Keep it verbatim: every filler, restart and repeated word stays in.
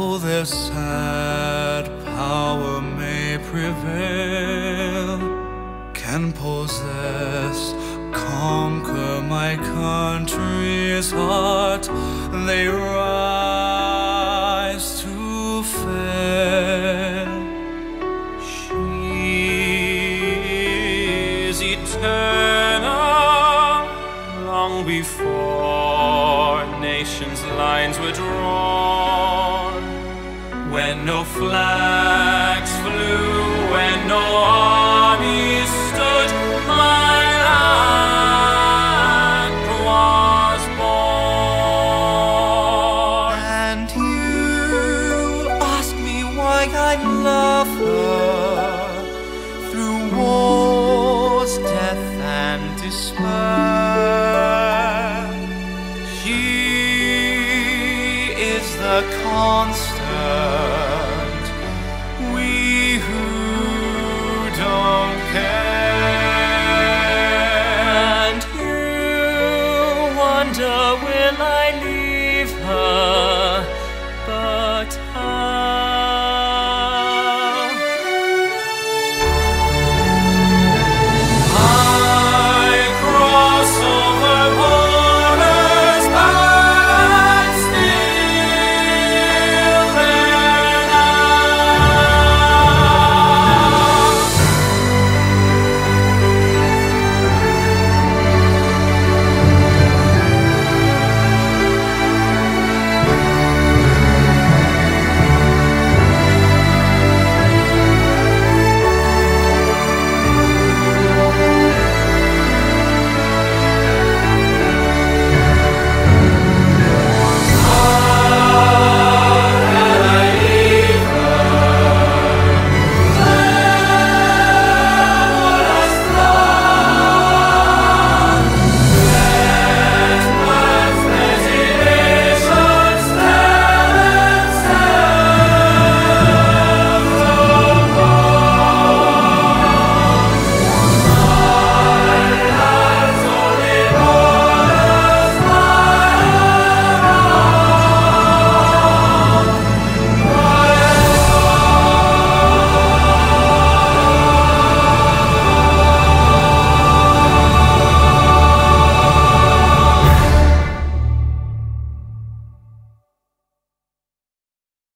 though their sad power may prevail, can possess, conquer my country's heart, they rise to fail. She's eternal, long before nations' lines were drawn, when no flags flew, when no armies stood, my land was born. And you ask me why I love her, through wars, death and despair. She is the constant, we who don't care. And you wonder, will I leave her? But I